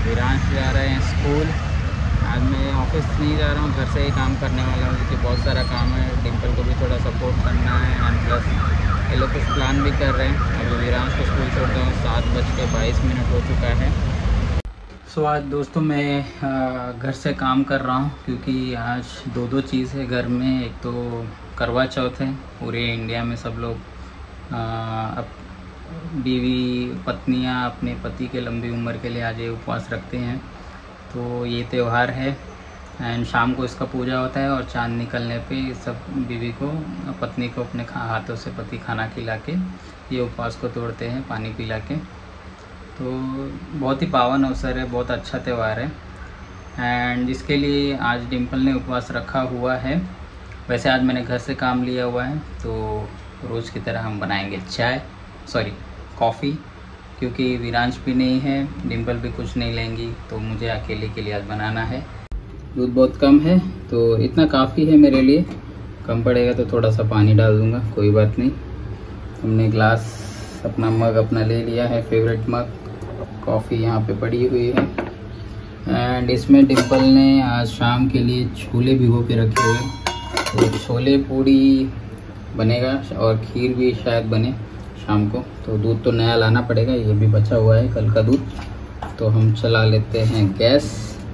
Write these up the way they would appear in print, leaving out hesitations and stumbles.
वीरांश जा रहे हैं स्कूल। आज मैं ऑफिस नहीं जा रहा हूँ, घर से ही काम करने वाला हूँ क्योंकि बहुत सारा काम है। डिम्पल को भी थोड़ा सपोर्ट करना है एंड प्लस ये लोग कुछ प्लान भी कर रहे हैं। अभी वीरांश को स्कूल छोड़ता हूँ, 7:22 हो चुका है। सो आज दोस्तों मैं घर से काम कर रहा हूँ क्योंकि आज दो चीज़ है घर में। एक तो करवा चौथ है, पूरे इंडिया में सब लोग बीवी पत्नियां अपने पति के लंबी उम्र के लिए आज ये उपवास रखते हैं। तो ये त्यौहार है एंड शाम को इसका पूजा होता है और चांद निकलने पे सब बीवी को पत्नी को अपने हाथों से पति खाना खिला के ये उपवास को तोड़ते हैं, पानी पिला के। तो बहुत ही पावन अवसर है, बहुत अच्छा त्यौहार है एंड जिसके लिए आज डिम्पल ने उपवास रखा हुआ है। वैसे आज मैंने घर से काम लिया हुआ है, तो रोज़ की तरह हम बनाएंगे कॉफ़ी, क्योंकि वीरांश भी नहीं है, डिम्पल भी कुछ नहीं लेंगी, तो मुझे अकेले के लिए आज बनाना है। दूध बहुत कम है तो इतना काफ़ी है मेरे लिए। कम पड़ेगा तो थोड़ा सा पानी डाल दूँगा, कोई बात नहीं। हमने ग्लास अपना मग अपना ले लिया है, फेवरेट मग। कॉफ़ी यहाँ पे पड़ी हुई है एंड इसमें डिम्पल ने आज शाम के लिए छोले भिगो के रखे हुए, तो छोले पूड़ी बनेगा और खीर भी शायद बने शाम को। तो दूध तो नया लाना पड़ेगा, ये भी बचा हुआ है कल का दूध। तो हम चला लेते हैं गैस।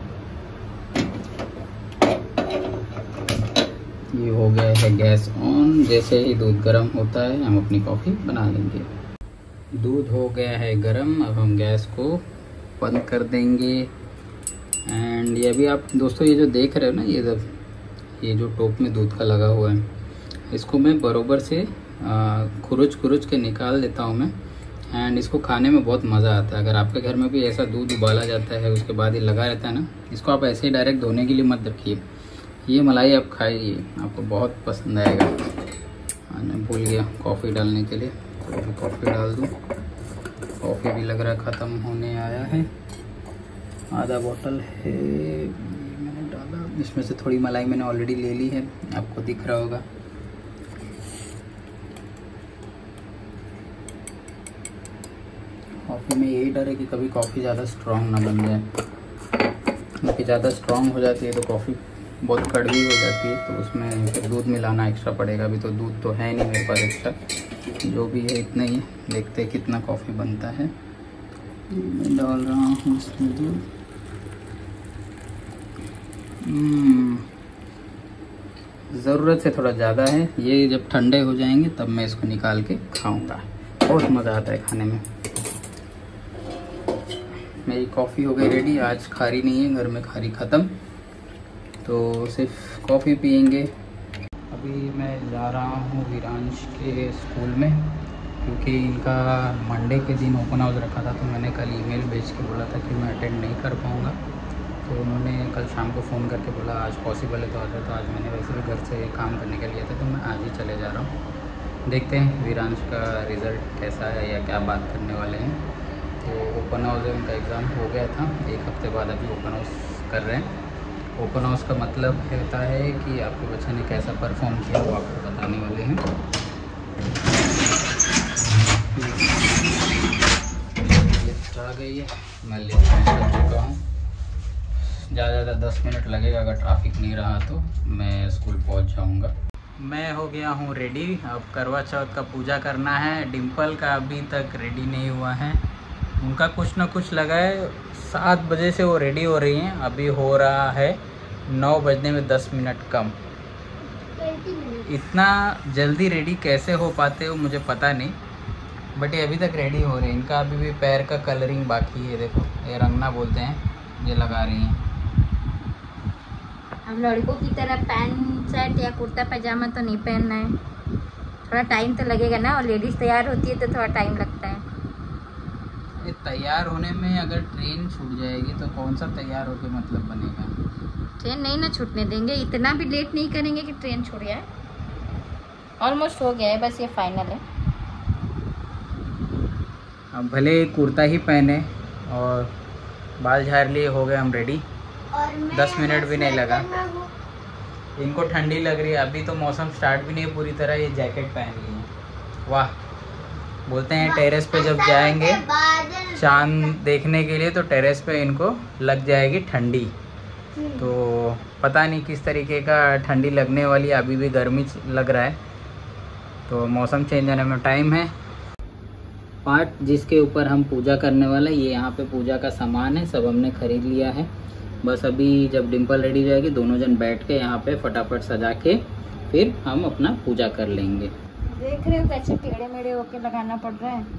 ये हो गया है गैस ऑन। जैसे ही दूध गर्म होता है हम अपनी कॉफ़ी बना लेंगे। दूध हो गया है गर्म, अब हम गैस को बंद कर देंगे। एंड ये अभी आप दोस्तों ये जो देख रहे हो ना, ये जो टोप में दूध का लगा हुआ है, इसको मैं बरोबर से खुरुच के निकाल देता हूँ मैं। एंड इसको खाने में बहुत मज़ा आता है। अगर आपके घर में भी ऐसा दूध उबाला जाता है उसके बाद ये लगा रहता है ना, इसको आप ऐसे ही डायरेक्ट धोने के लिए मत रखिए। ये मलाई आप खाइए, आपको बहुत पसंद आएगा। मैं भूल गया कॉफ़ी डालने के लिए, तो अभी कॉफ़ी डाल दूँ। कॉफ़ी भी लग रहा है ख़त्म होने आया है, आधा बोतल है मैंने डाला। इसमें से थोड़ी मलाई मैंने ऑलरेडी ले ली है, आपको दिख रहा होगा। कॉफ़ी में यही डर है कि कभी कॉफ़ी ज़्यादा स्ट्रॉन्ग ना बन जाए, क्योंकि ज़्यादा स्ट्रॉन्ग हो जाती है तो कॉफ़ी बहुत कड़वी हो जाती है, तो उसमें फिर दूध मिलाना एक्स्ट्रा पड़ेगा। अभी तो दूध तो है नहीं मेरे पास एक्स्ट्रा, जो भी है इतना ही। देखते हैं कितना कॉफ़ी बनता है। मैं डाल रहा हूँ इसमें दूध। ज़रूरत से थोड़ा ज़्यादा है। ये जब ठंडे हो जाएंगे तब मैं इसको निकाल के खाऊंगा, बहुत मज़ा आता है खाने में। मेरी कॉफ़ी हो गई रेडी। आज खारी नहीं है, घर में खारी ख़त्म, तो सिर्फ कॉफ़ी पियेंगे। अभी मैं जा रहा हूँ वीरांश के स्कूल में, क्योंकि इनका मंडे के दिन ओपन हाउस रखा था। तो मैंने कल ईमेल भेज के बोला था कि मैं अटेंड नहीं कर पाऊँगा, तो उन्होंने कल शाम को फ़ोन करके बोला आज पॉसिबल है तो आ जाओ। तो आज मैंने वैसे भी घर से काम करने के लिए था, तो मैं आज ही चले जा रहा हूँ। देखते हैं वीरांश का रिज़ल्ट कैसा है या क्या बात करने वाले हैं। तो ओपन हाउस है, उनका एग्ज़ाम हो गया था, 1 हफ्ते बाद अभी ओपन हाउस कर रहे हैं। ओपन हाउस का मतलब होता है कि आपके बच्चे ने कैसा परफॉर्म किया वो आपको बताने वाले हैं। लिफ्ट आ गई है, मैं लिफ्ट में चढ़ चुका हूँ। ज़्यादा 10 मिनट लगेगा, अगर ट्रैफिक नहीं रहा तो मैं स्कूल पहुँच जाऊँगा। मैं हो गया हूँ रेडी। अब करवा चौथ का पूजा करना है। डिम्पल का अभी तक रेडी नहीं हुआ है, उनका कुछ ना कुछ लगा है। 7 बजे से वो रेडी हो रही हैं, अभी हो रहा है 9 बजने में 10 मिनट कम। इतना जल्दी रेडी कैसे हो पाते हो मुझे पता नहीं, बट ये अभी तक रेडी हो रहे हैं। इनका अभी भी पैर का कलरिंग बाकी है, देखो ये रंगना बोलते हैं, ये लगा रही हैं। हम लड़कों की तरह पैंट शर्ट या कुर्ता पैजामा तो नहीं पहनना है, थोड़ा टाइम तो लगेगा ना। और लेडीज़ तैयार होती है तो थोड़ा टाइम लगता है। ये तैयार होने में अगर ट्रेन छूट जाएगी तो कौन सा तैयार होके मतलब बनेगा। ट्रेन नहीं ना छूटने देंगे, इतना भी लेट नहीं करेंगे कि ट्रेन छूट जाए। ऑलमोस्ट हो गया है, बस ये फाइनल है। अब भले कुर्ता ही पहने और बाल झाड़ लिए, हो गए हम रेडी। 10 मिनट भी नहीं लगा। इनको ठंडी लग रही है, अभी तो मौसम स्टार्ट भी नहीं है पूरी तरह, ये जैकेट पहन ली है। वाह, बोलते हैं टेरेस पे जब जाएंगे चांद देखने के लिए तो टेरेस पे इनको लग जाएगी ठंडी। तो पता नहीं किस तरीके का ठंडी लगने वाली है, अभी भी गर्मी लग रहा है। तो मौसम चेंज होने में टाइम है। पार्ट जिसके ऊपर हम पूजा करने वाले, ये यहाँ पे पूजा का सामान है, सब हमने खरीद लिया है। बस अभी जब डिम्पल रेडी हो जाएगी दोनों जन बैठ के यहाँ पे फटाफट सजा के फिर हम अपना पूजा कर लेंगे। देख रहे हो कैसे टेढ़े मेढ़े होके लगाना पड़ रहा है।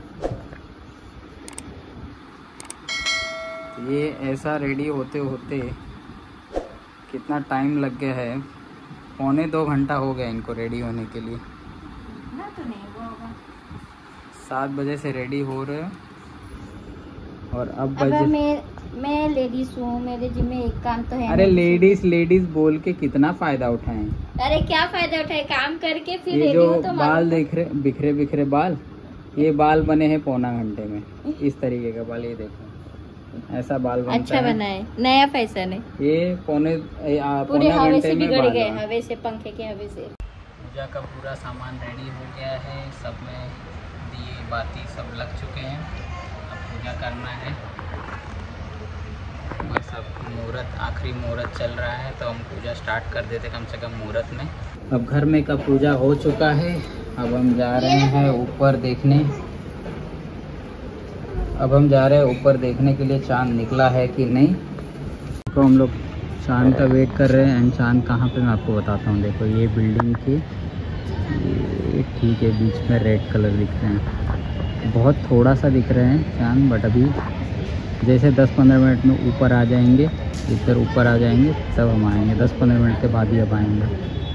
ये ऐसा रेडी होते होते कितना टाइम लग गया है, 1.25 घंटा हो गया इनको रेडी होने के लिए। ना तो नहीं हुआ होगा। 7 बजे से रेडी हो रहे हैं और अब अगर बजे मैं लेडीज हूँ, मेरे जिम्मे एक काम तो है। अरे लेडीज बोल के कितना फायदा उठाएं। अरे क्या फायदा उठाए, काम करके फिर ये रेडी जो हो तो बाल देख रहे बिखरे बिखरे बाल, ये बाल बने हैं 1.25 घंटे में। इस तरीके का बाल, ये देखो ऐसा बाल बनता अच्छा है। बना है, नया फैशन है। ये पूरे पौने हवे घंटे से में बिगड़ बाल गए, बना। हवे से, पंखे के हवे से। पूजा का पूरा सामान रेडी हो गया है, सब में दिए बाती सब लग चुके हैं। अब पूजा करना है, बस अब मुहूर्त, आखिरी मुहूर्त चल रहा है तो हम पूजा स्टार्ट कर देते कम से कम मुहूर्त में। अब घर में का पूजा हो चुका है, अब हम जा रहे हैं ऊपर देखने। अब हम जा रहे हैं ऊपर देखने के लिए चांद निकला है कि नहीं। तो हम लोग चांद का वेट कर रहे हैं। एंड चांद कहाँ पे मैं आपको बताता हूँ। देखो ये बिल्डिंग की, ये ठीक है, बीच में रेड कलर दिख रहे हैं, बहुत थोड़ा सा दिख रहे हैं चांद। बट अभी जैसे 10-15 मिनट में ऊपर आ जाएंगे, इधर ऊपर आ जाएंगे तब हम आएंगे। 10-15 मिनट के बाद ही अब आएंगे।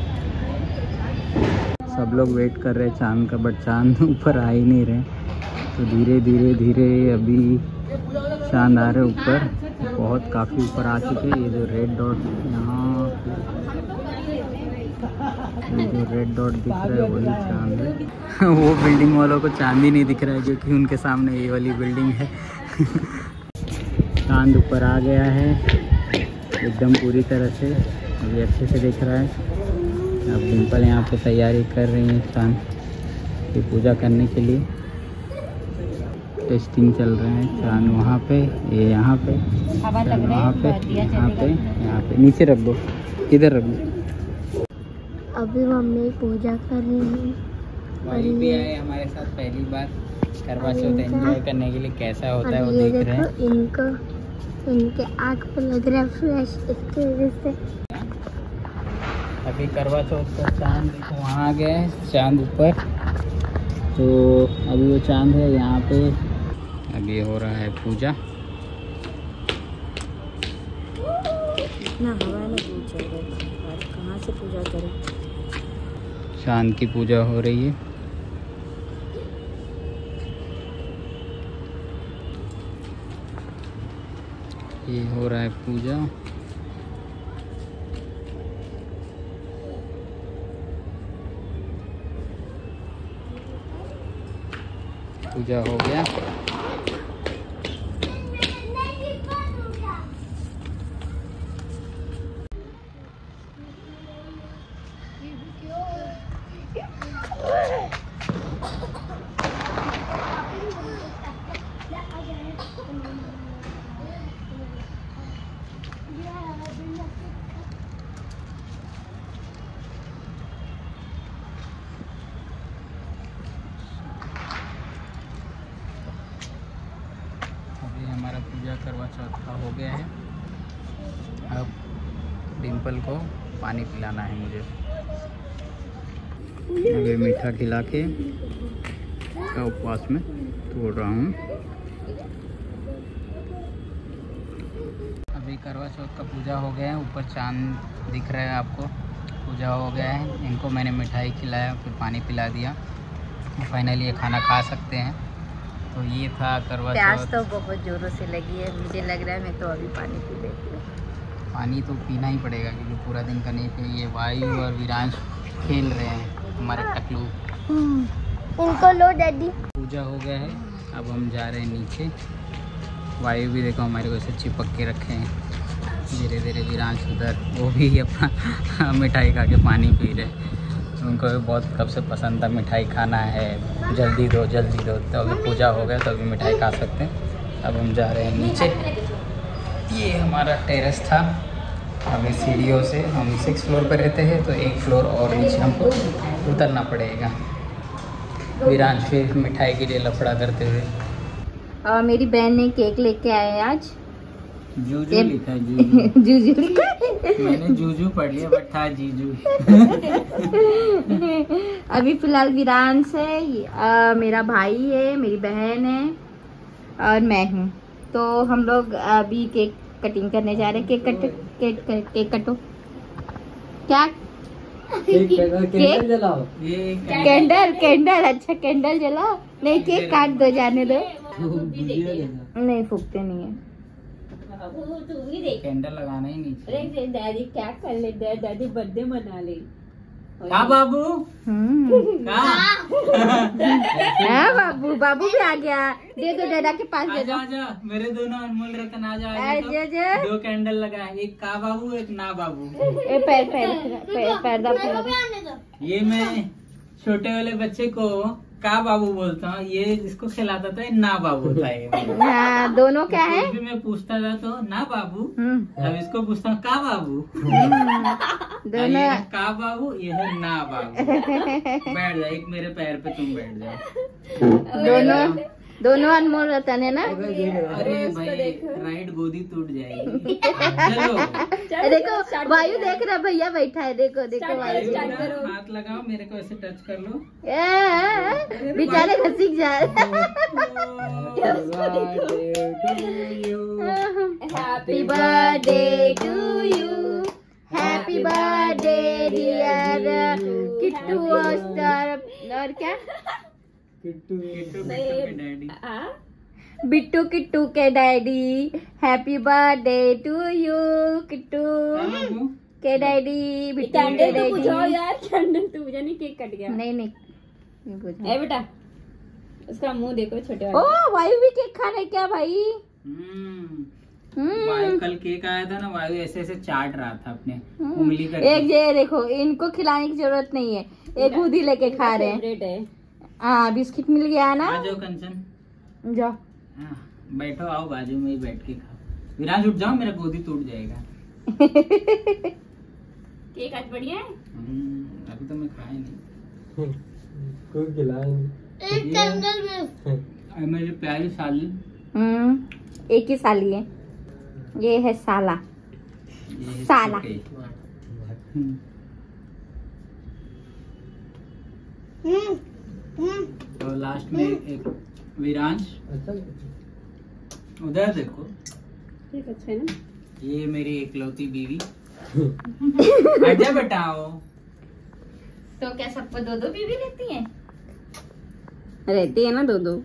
सब लोग वेट कर रहे हैं चांद का, बट चांद ऊपर आ ही नहीं रहे। तो धीरे धीरे अभी चांद आ रहे ऊपर, बहुत काफ़ी ऊपर आ चुके हैं। ये जो रेड डॉट यहाँ, ये जो रेड डॉट दिख रहा है वही चांद है। वो बिल्डिंग वालों को चांद ही नहीं दिख रहा है क्योंकि उनके सामने ये वाली बिल्डिंग है। चांद ऊपर आ गया है एकदम पूरी तरह से, अभी अच्छे से दिख रहा है। अब डिम्पल यहाँ पे तैयारी कर रही है चांद की पूजा करने के लिए। टेस्टिंग चल रहे हैं चांद वहाँ पे, ये यहाँ पे, वहाँ पे, यहाँ पे, यहाँ पे। नीचे रख दो, इधर रख दो। अभी मम्मी पूजा कर रही है। भाई भी आए हमारे साथ पहली बार करवा चौथ एंजॉय करने के लिए। कैसा होता है वो देख रहे हैं। इनके आँख पे लग रहा है फ्लैश, इसकी वजह से। अभी करवा चौथ का चांद देखो वहाँ आ गया है, चांद ऊपर। तो अभी वो चांद है यहाँ पे। अभी हो रहा है पूजा। इतना हवा में पूजा कहाँ से पूजा करें। चांद की पूजा हो रही है। ये हो रहा है पूजा। पूजा हो गया। हमारा पूजा करवा चौथ का हो गया है। अब डिम्पल को पानी पिलाना है मुझे। अभी मीठा खिला के का उपवास में तोड़ रहा हूँ। अभी करवा चौथ का पूजा हो गया है। ऊपर चांद दिख रहा है आपको। पूजा हो गया है। इनको मैंने मिठाई खिलाया, फिर पानी पिला दिया। फाइनली ये खाना खा सकते हैं। तो ये था करवा चौथ। प्यास तो बहुत ज़ोरों से लगी है, मुझे लग रहा है मैं तो अभी पानी पी लेती हूँ। पानी तो पीना ही पड़ेगा क्योंकि पूरा दिन का नहीं पिए। ये वायु और विरांश खेल रहे हैं हमारे टकलू। उनको लो डैडी। पूजा हो गया है, अब हम जा रहे हैं नीचे। वायु भी देखो हमारे को ऐसे चिपक के रखे हैं। धीरे धीरे विरांश उधर, वो भी अपना मिठाई खा के पानी पी रहे। उनको भी बहुत कब से पसंद था मिठाई खाना है, जल्दी दो जल्दी दो। तो अभी पूजा हो गया तो अभी मिठाई खा सकते हैं। अब हम जा रहे हैं नीचे। ये हमारा टेरेस था। अभी सीढ़ियों से हम 6 फ्लोर पर रहते हैं तो 1 फ्लोर और नीचे हमको उतरना पड़ेगा। विरांश फिर मिठाई के लिए लफड़ा करते हुए। मेरी बहन ने केक लेके आए आज। जूजू लिखा है, जूजू। जूजू लिखा है। मैंने जूजू पढ़ लिया बट था जीजू। अभी फिलहाल विरांश है, मेरा भाई है, मेरी बहन है और मैं हूँ। तो हम लोग अभी केक कटिंग करने जा रहे हैं। केक कटो। क्या कैंडल जलाओ। कैंडल। अच्छा कैंडल जलाओ। नहीं केक काट दो, जाने दो। नहीं फूकते नहीं है। कैंडल लगाना ही नहीं चाहिए। दादी क्या कर ले, दादी बर्थडे मना ले। का बाबू? बाबू भी आ गया। दे दो दादा के पास। आजा आजा, मेरे दोनों अनमोल रतन आजा। 2 कैंडल लगा, एक का बाबू एक ना बाबू। पैर ये मैं छोटे वाले बच्चे को का बाबू बोलता हूँ, ये इसको खिलाता था ना बाबू होता है। दोनों क्या है? भी मैं पूछता था तो ना बाबू, अब इसको पूछता हूँ का बाबू। दोनों का बाबू, ये है ना बाबू। बैठ जा, एक मेरे पैर पे तुम बैठ जाओ। दोनों अनमोल रतन है ना। अरे भाई राइट गोदी टूट जाएगी। चलो देखो वायु देख रहा, भैया बैठा है। देखो वायु। हाथ लगाओ, मेरे को ऐसे टच कर लो। बेचारे घसीक जा रहे। Happy birthday to you, happy birthday dear Kittu और क्या बिट्टू किट्टू के daddy. Happy birthday to you Kittu के डैडी। बिट्टू के डैडी यार, कैंडल तो बुझा नहीं, केक कट गया। नहीं ए बेटा, उसका मुंह देखो छोटे वाला। ओ वायु भी केक खा रहे क्या भाई? वायु कल केक आया था ना, वायु ऐसे ऐसे चाट रहा था अपने उंगली करके। एक ये देखो, इनको खिलाने की जरूरत नहीं है, एक खुद ही लेके खा रहे हैं। हाँ बिस्किट मिल गया ना। आ जाओ कंचन, जाओ। बैठो, आओ बाजू में ही बैठ के खाओ। विराज उठ जाओ, मेरा गोदी टूट जाएगा। केक आज बढ़िया है। अभी तो मैं खाया नहीं, कोई खिलाया नहीं। मेरी प्यारी साली। एक ही साली है, ये है साला। साला। तो लास्ट में एक विरांश। उधर देखो, अच्छा है ना। ये मेरी एकलौती बीवी। अच्छा बताओ, तो क्या सबको 2-2 बीवी रहती हैं? रहती है ना 2-2।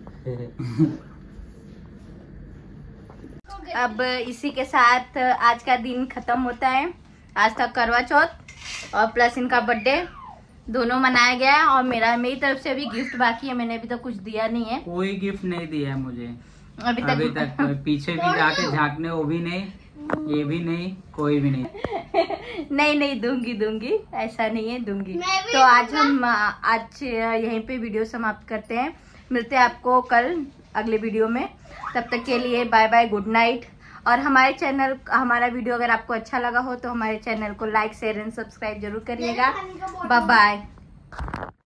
अब इसी के साथ आज का दिन खत्म होता है। आज था करवा चौथ और प्लस इनका बर्थडे दोनों मनाया गया है। और मेरी तरफ से अभी गिफ्ट बाकी है, मैंने अभी तक कुछ दिया नहीं है। कोई गिफ्ट नहीं दिया है मुझे अभी तक पीछे भी जाके झांकने, वो भी नहीं, ये भी नहीं, कोई भी नहीं। नहीं दूंगी, ऐसा नहीं है, दूंगी। तो आज हम यहीं पे वीडियो समाप्त करते हैं। मिलते हैं आपको कल अगले वीडियो में। तब तक के लिए बाय बाय, गुड नाइट। और हमारा वीडियो अगर आपको अच्छा लगा हो तो हमारे चैनल को लाइक शेयर एंड सब्सक्राइब जरूर करिएगा। Bye bye.